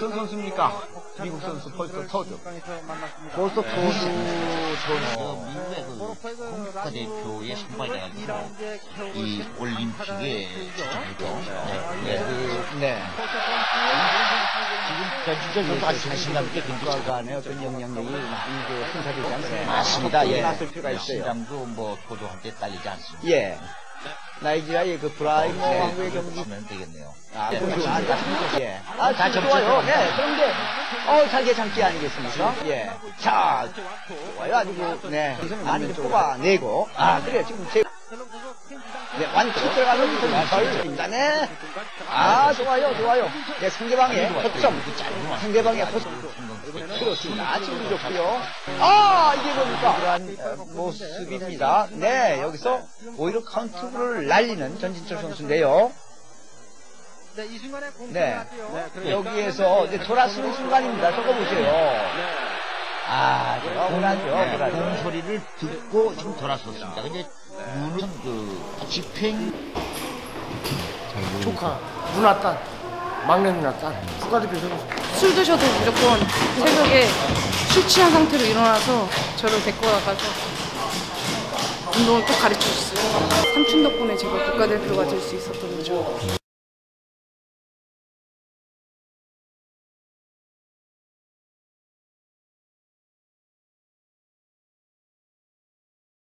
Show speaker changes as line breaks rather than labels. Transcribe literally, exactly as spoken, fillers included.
어떤 선수입니까? 미국 선수 폴스터 토드.
폴스터 토드
저 미국의 그 국가대표의 선발자가 이 올림픽에 출전했죠.
네. 그, 네.
지금 전진철 선수 아주 자신감 있게 굉장히
간의 어떤 영향력이 많이 그 행사되지 않습니까?
맞습니다. 예.
났을 필요가 있어요.
시장도 뭐 토도한테 딸리지 않습니다.
예. 나이지리아의 그 브라이모
네.
왕국의 경기.
하면 되겠네요.
아,
네.
그렇죠. 아, 예. 아,
다
참
점수
좋아요.
들어가네요.
네. 그런데, 어, 잘게 참기 아니겠습니까? 예. 자, 좋아요. 아주 그, 네. 많이 뽑아내고. 아, 그래요. 지금 제, 네, 완전 들어가서 지금 절입니다. 네. 아, 좋아요. 좋아요. 네, 상대방의 허점. 상대방의 허점. 그렇습니다. 지금 좋고요. 아, 이게 뭡니까? 그러한 어, 모습입니다. 네, 여기서 오히려 카운트를 날리는 전진철 선수인데요. 네, 여기에서 이제 돌아서는 순간입니다. 저거 보세요. 아, 제가 원하죠.
네, 공 소리를 듣고 지금 돌아섰습니다. 근데 문은 그 집행
조카, 누나 딸, 막내 누나 딸, 국가대표 선수.
술 드셔도 무조건 새벽에 술 취한 상태로 일어나서 저를 데리고 나가서 운동을 꼭 가르쳐 줬어요. 삼촌 덕분에 제가 국가대표가 될 수 있었던 거죠.